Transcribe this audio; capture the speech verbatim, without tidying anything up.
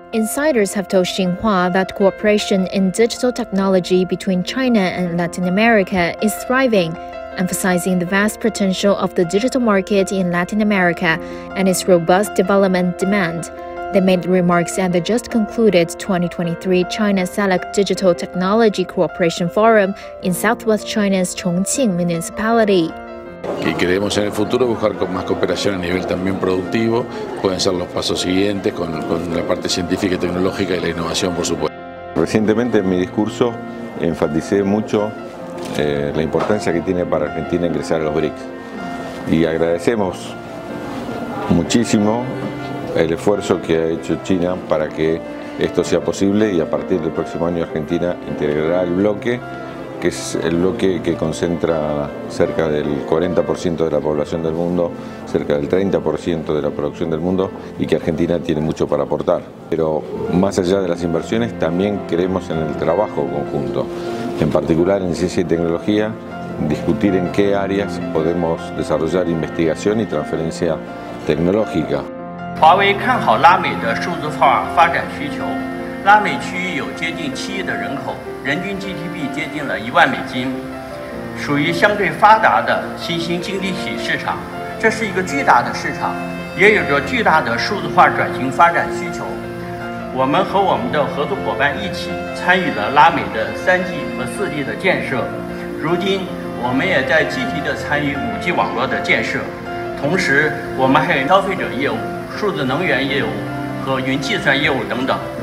Insiders have told Xinhua that cooperation in digital technology between China and Latin America is thriving, emphasizing the vast potential of the digital market in Latin America and its robust development demand. They made remarks at the just concluded twenty twenty-three China C E L A C Digital Technology Cooperation Forum in southwest China's Chongqing municipality. Y queremos en el futuro buscar con más cooperación a nivel también productivo. Pueden ser los pasos siguientes con, con la parte científica y tecnológica y la innovación, por supuesto. Recientemente en mi discurso enfaticé mucho eh, la importancia que tiene para Argentina ingresar a los B R I C S y agradecemos muchísimo el esfuerzo que ha hecho China para que esto sea posible, y a partir del próximo año Argentina integrará el bloque, que es el bloque que concentra cerca del cuarenta por ciento de la población del mundo, cerca del treinta por ciento de la producción del mundo, y que Argentina tiene mucho para aportar. Pero más allá de las inversiones, también creemos en el trabajo conjunto, en particular en ciencia y tecnología, discutir en qué áreas podemos desarrollar investigación y transferencia tecnológica. 华为看好拉美的数字化发展需求。拉美区域有接近七亿的人口，人均 G D P 接近了一万美金，属于相对发达的新兴经济体市场。这是一个巨大的市场，也有着巨大的数字化转型发展需求。我们和我们的合作伙伴一起参与了拉美的三 G 和四 G 的建设。如今，我们也在积极地参与五 G 网络的建设，同时我们还有消费者业务、数字能源业务和云计算业务等等。